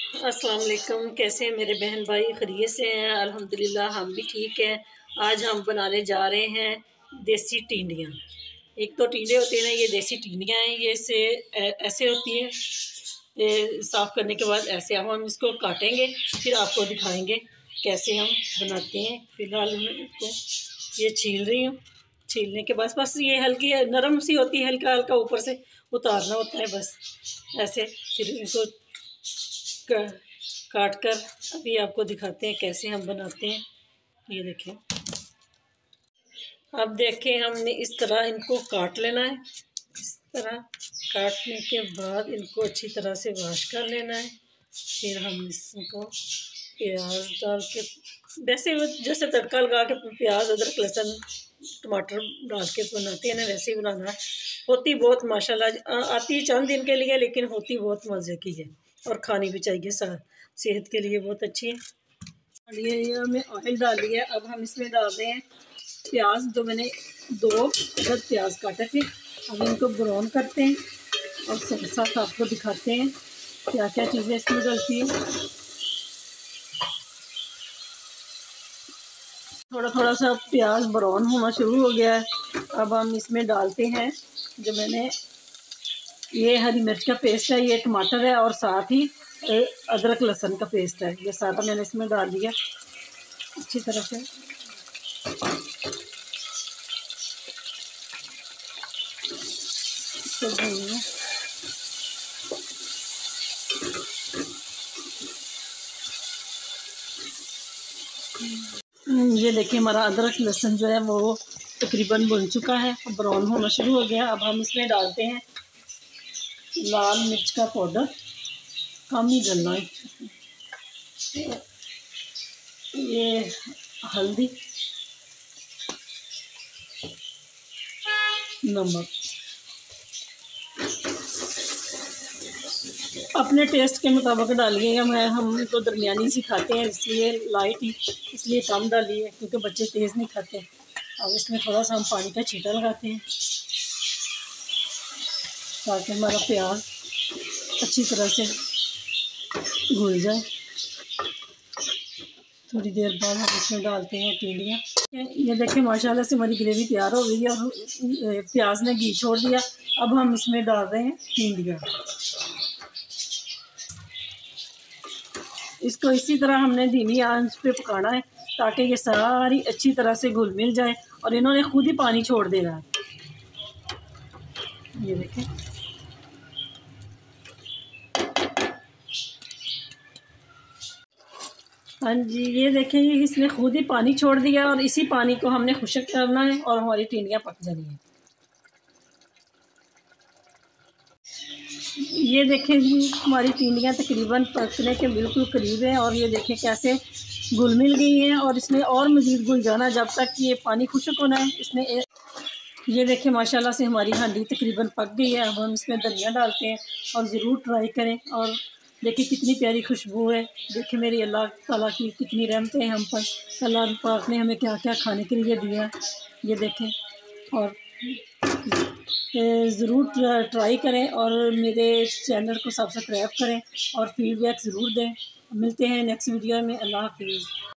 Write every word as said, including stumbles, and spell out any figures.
अस्सलाम वालेकुम। कैसे हैं मेरे बहन भाई? खैरियत से हैं? अल्हम्दुलिल्लाह हम भी ठीक हैं। आज हम बनाने जा रहे हैं देसी टिंडियाँ। एक तो टिंडे होते हैं ना, ये देसी टिंडियाँ हैं। ये से ऐसे होती हैं, ये साफ़ करने के बाद ऐसे अब हम इसको काटेंगे, फिर आपको दिखाएंगे कैसे हम बनाते हैं। फ़िलहाल मैं इसको ये छील रही हूँ। छीलने के बाद बस ये हल्की नरम सी होती है, हल्का हल्का ऊपर से उतारना होता है बस ऐसे। फिर इनको काट कर अभी आपको दिखाते हैं कैसे हम बनाते हैं। ये देखें, अब देखें हमने इस तरह इनको काट लेना है। इस तरह काटने के बाद इनको अच्छी तरह से वॉश कर लेना है। फिर हम इसको प्याज डाल के, वैसे जैसे तड़का लगा के प्याज अदरक लहसुन टमाटर डाल के बनाते हैं ना, वैसे ही बनाना है। होती बहुत माशाल्लाह आती है चंद दिन के लिए, लेकिन होती बहुत मज़े की है और खानी भी चाहिए, सेहत के लिए बहुत अच्छी है। ये ये हमें ऑयल डाल दिया। अब हम इसमें डाल रहे हैं प्याज, जो मैंने दो अदद प्याज काटे थे। अब इनको ब्राउन करते हैं और साथ साथ आपको दिखाते हैं क्या क्या चीज़ें इसमें डलती हैं। थोड़ा थोड़ा सा प्याज ब्राउन होना शुरू हो गया है। अब हम इसमें डालते हैं जो मैंने ये हरी मिर्च का पेस्ट है, ये टमाटर है और साथ ही अदरक लहसुन का पेस्ट है। ये सारा मैंने इसमें डाल दिया अच्छी तरह से। ये देखिए हमारा अदरक लहसुन जो है वो तकरीबन भुन चुका है, ब्राउन होना शुरू हो गया। अब हम इसमें डालते हैं लाल मिर्च का पाउडर, कम ही डालना है। ये हल्दी, नमक अपने टेस्ट के मुताबिक डालिएगा। मैं हम तो दरमियानी सी खाते हैं, इसलिए लाइट ही इसलिए कम डालिए, क्योंकि बच्चे तेज़ नहीं खाते। अब इसमें थोड़ा सा हम पानी का छींटा लगाते हैं ताकि हमारा प्याज अच्छी तरह से घुल जाए। थोड़ी देर बाद हम इसमें डालते हैं टिंडियाँ। ये देखें माशाल्लाह से हमारी ग्रेवी तैयार हो गई है और प्याज ने घी छोड़ दिया। अब हम इसमें डाल रहे हैं टिंडियाँ। इसको इसी तरह हमने धीमी आंच पे पकाना है ताकि ये सारी अच्छी तरह से घुल मिल जाए और इन्होंने खुद ही पानी छोड़ देना है। ये देखें, हाँ जी, ये देखें ये इसने खुद ही पानी छोड़ दिया और इसी पानी को हमने खुश्क करना है और हमारी टिंडियाँ पक जानी है। ये देखें जी हमारी टिंडियाँ तकरीबन पकने के बिल्कुल करीब है और ये देखें कैसे घुल मिल गई हैं और इसमें और मज़ीद घुल जाना जब तक ये पानी खुश्क होना है। इसमें ये देखें माशाल्लाह से हमारी हांडी तकरीबन पक गई है। अब हम इसमें धनिया डालते हैं और ज़रूर ट्राई करें। और देखिए कितनी प्यारी खुशबू है। देखिए मेरी अल्लाह ताला की कितनी रहमतें हैं हम पर। अल्लाह पाक ने हमें क्या क्या खाने के लिए दिया, ये देखें। और ज़रूर ट्राई करें और मेरे चैनल को सब्सक्राइब करें और फीडबैक ज़रूर दें। मिलते हैं नेक्स्ट वीडियो में। अल्लाह हाफिज़।